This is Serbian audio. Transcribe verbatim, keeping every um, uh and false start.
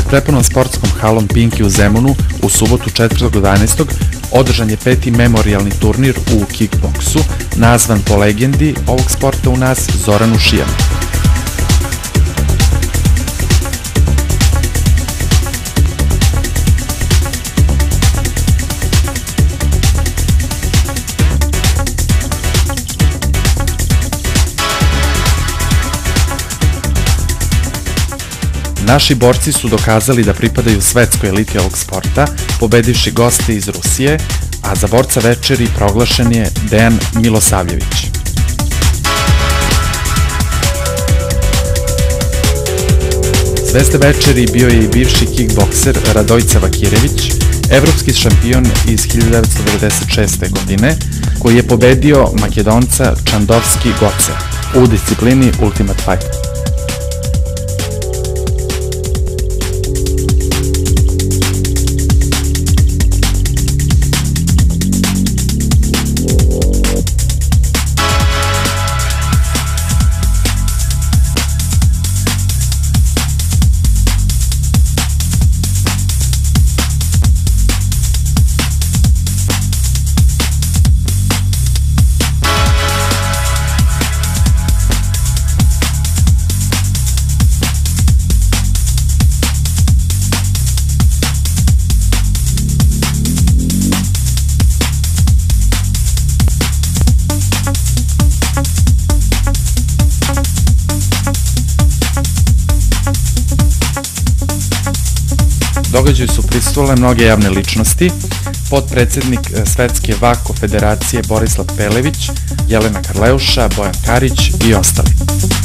prepunom sportskom halom Pinki u Zemunu u subotu četvrtog jedanaestog održan je peti memorijalni turnir u kickboksu, nazvan po legendi ovog sporta u nas Zoranu Šijanu. Naši borci su dokazali da pripadaju svetskoj eliti ovog sporta, pobedivši goste iz Rusije, a za borca večeri proglašen je Dejan Milosavljević. Zvezda večeri bio je i bivši kickbokser Radojica Vakirević, evropski šampion iz hiljadu devetsto devedeset šeste. godine, koji je pobedio Makedonca Čandovski Goce u disciplini Ultimate Fight. Događaju su prisustvovale mnoge javne ličnosti, potpredsednik Svetske vako federacije Borislav Pelević, Jelena Karleuša, Bojan Karić i ostali.